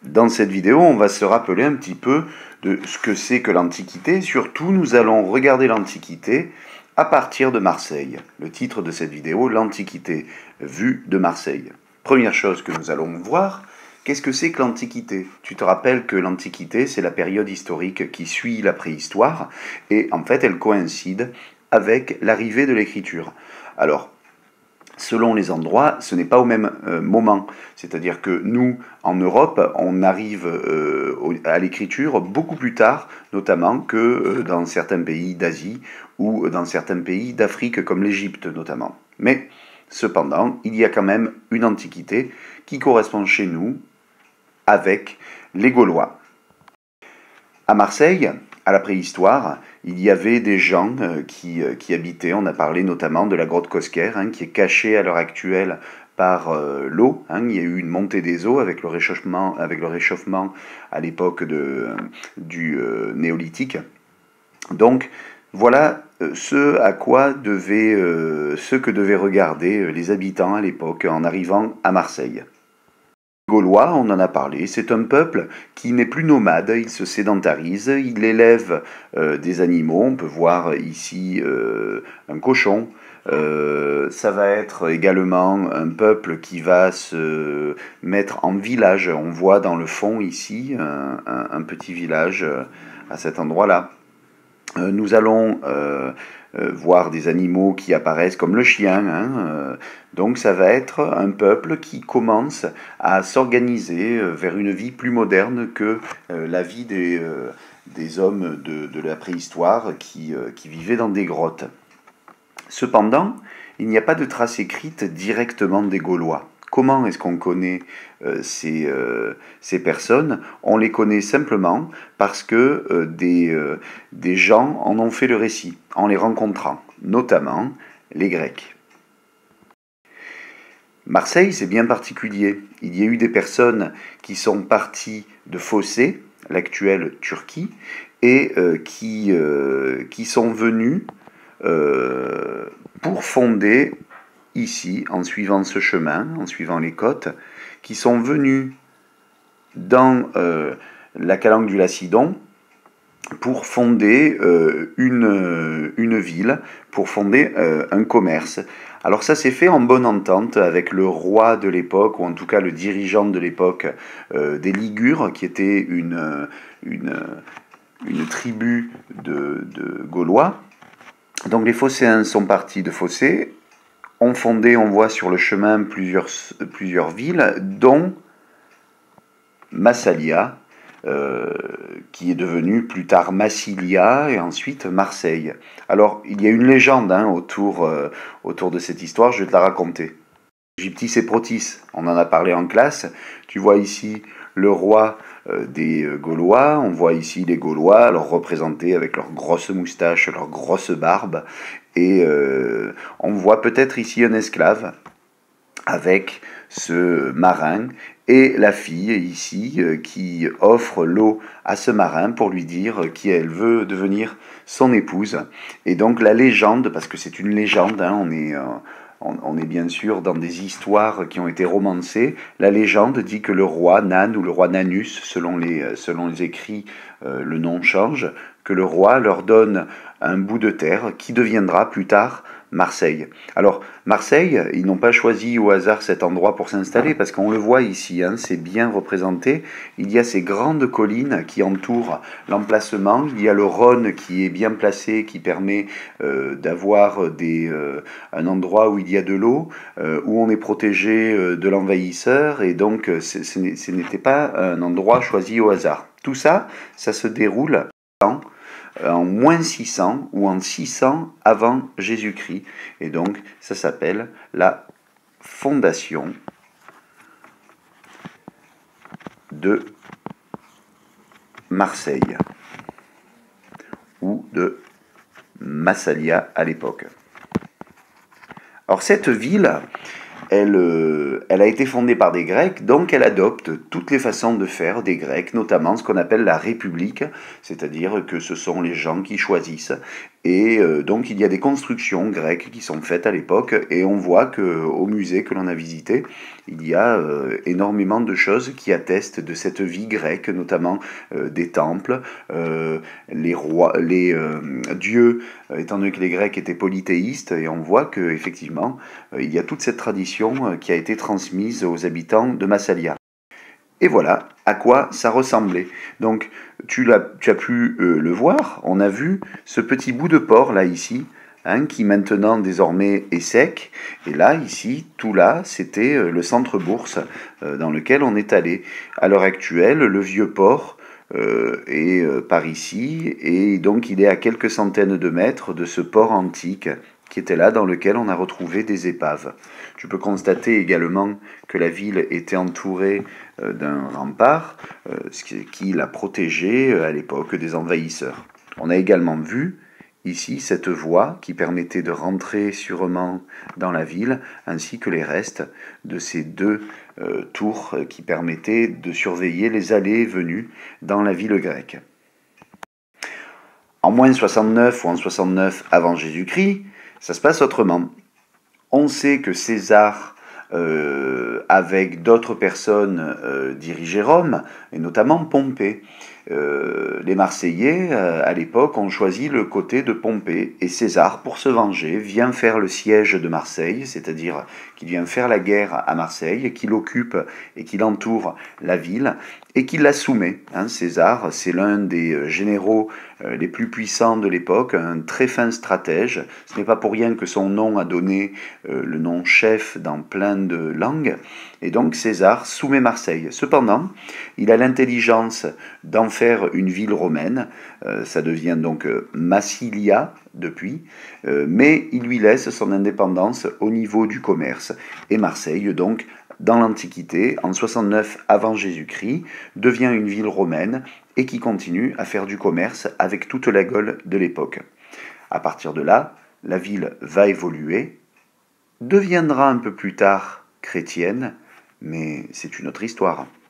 Dans cette vidéo, on va se rappeler un petit peu de ce que c'est que l'Antiquité. Surtout, nous allons regarder l'Antiquité à partir de Marseille. Le titre de cette vidéo, l'Antiquité vue de Marseille. Première chose que nous allons voir, qu'est-ce que c'est que l'Antiquité? Tu te rappelles que l'Antiquité, c'est la période historique qui suit la préhistoire, et en fait, elle coïncide avec l'arrivée de l'écriture. Alors, selon les endroits, ce n'est pas au même moment. C'est-à-dire que nous, en Europe, on arrive à l'écriture beaucoup plus tard, notamment que dans certains pays d'Asie ou dans certains pays d'Afrique, comme l'Égypte notamment. Mais, cependant, il y a quand même une antiquité qui correspond chez nous avec les Gaulois. À Marseille, à la préhistoire, il y avait des gens qui habitaient. On a parlé notamment de la grotte Cosquer, qui est cachée à l'heure actuelle par l'eau. Il y a eu une montée des eaux avec le réchauffement à l'époque du néolithique. Donc voilà ce que devaient regarder les habitants à l'époque en arrivant à Marseille. Les Gaulois, on en a parlé, c'est un peuple qui n'est plus nomade, il se sédentarise, il élève des animaux, on peut voir ici un cochon. Ça va être également un peuple qui va se mettre en village. On voit dans le fond ici un petit village à cet endroit-là. Nous allons voir des animaux qui apparaissent comme le chien. Donc ça va être un peuple qui commence à s'organiser vers une vie plus moderne que la vie des hommes de la préhistoire qui vivaient dans des grottes. Cependant, il n'y a pas de traces écrites directement des Gaulois. Comment est-ce qu'on connaît ces personnes? On les connaît simplement parce que des gens en ont fait le récit, en les rencontrant, notamment les Grecs. Marseille, c'est bien particulier. Il y a eu des personnes qui sont parties de Fossé, l'actuelle Turquie, et qui sont venues pour fonder ici, en suivant ce chemin, en suivant les côtes, qui sont venus dans la calanque du Lacidon pour fonder une ville, pour fonder un commerce. Alors ça s'est fait en bonne entente avec le roi de l'époque, ou en tout cas le dirigeant de l'époque des Ligures, qui était une tribu de Gaulois. Donc les Phocéens sont partis de Fossé, ont fondé, on voit sur le chemin plusieurs villes, dont Massalia, qui est devenue plus tard Massilia et ensuite Marseille. Alors, il y a une légende autour de cette histoire, je vais te la raconter. Gyptis et Protis, on en a parlé en classe. Tu vois ici le roi des Gaulois, on voit ici les Gaulois, alors représentés avec leurs grosses moustaches, leurs grosses barbes, et on voit peut-être ici un esclave avec ce marin et la fille ici qui offre l'eau à ce marin pour lui dire qu'elle veut devenir son épouse. Et donc la légende, parce que c'est une légende, on est bien sûr dans des histoires qui ont été romancées. La légende dit que le roi Nan ou le roi Nanus, selon les écrits, le nom change, que le roi leur donne un bout de terre qui deviendra plus tard Marseille. Alors, Marseille, ils n'ont pas choisi au hasard cet endroit pour s'installer, parce qu'on le voit ici, c'est bien représenté. Il y a ces grandes collines qui entourent l'emplacement. Il y a le Rhône qui est bien placé, qui permet d'avoir un endroit où il y a de l'eau, où on est protégé de l'envahisseur, et donc ce n'était pas un endroit choisi au hasard. Tout ça, ça se déroule en moins 600 ou en 600 avant Jésus-Christ. Et donc, ça s'appelle la fondation de Marseille ou de Massalia à l'époque. Alors cette ville, elle a été fondée par des Grecs, donc elle adopte toutes les façons de faire des Grecs, notamment ce qu'on appelle la République, c'est-à-dire que ce sont les gens qui choisissent. Et donc il y a des constructions grecques qui sont faites à l'époque, et on voit qu'au musée que l'on a visité, il y a énormément de choses qui attestent de cette vie grecque, notamment des temples, les rois, les dieux, étant donné que les Grecs étaient polythéistes, et on voit qu'effectivement il y a toute cette tradition qui a été transmise aux habitants de Massalia. Et voilà à quoi ça ressemblait. Donc tu as pu le voir, on a vu ce petit bout de porc là ici, hein, qui maintenant désormais est sec. Et là, ici, tout là, c'était le centre-bourse dans lequel on est allé. À l'heure actuelle, le vieux port est par ici, et donc il est à quelques centaines de mètres de ce port antique qui était là, dans lequel on a retrouvé des épaves. Tu peux constater également que la ville était entourée d'un rempart, ce qui l'a protégée à l'époque des envahisseurs. On a également vu ici cette voie qui permettait de rentrer sûrement dans la ville, ainsi que les restes de ces deux tours qui permettaient de surveiller les allées et venues dans la ville grecque. En moins 69 ou en 69 avant Jésus-Christ, ça se passe autrement. On sait que César, avec d'autres personnes, dirigeait Rome, et notamment Pompée. Les Marseillais, à l'époque, ont choisi le côté de Pompée, et César, pour se venger, vient faire le siège de Marseille, c'est-à-dire qu'il vient faire la guerre à Marseille, qu'il occupe et qu'il entoure la ville, et qu'il la soumet. César, c'est l'un des généraux les plus puissants de l'époque, un très fin stratège. Ce n'est pas pour rien que son nom a donné le nom chef dans plein de langues. Et donc César soumet Marseille. Cependant, il a l'intelligence d'en faire une ville romaine. Ça devient donc Massilia depuis, mais il lui laisse son indépendance au niveau du commerce. Et Marseille, donc, dans l'Antiquité, en 69 avant Jésus-Christ, devient une ville romaine et qui continue à faire du commerce avec toute la Gaule de l'époque. À partir de là, la ville va évoluer, deviendra un peu plus tard chrétienne, mais c'est une autre histoire.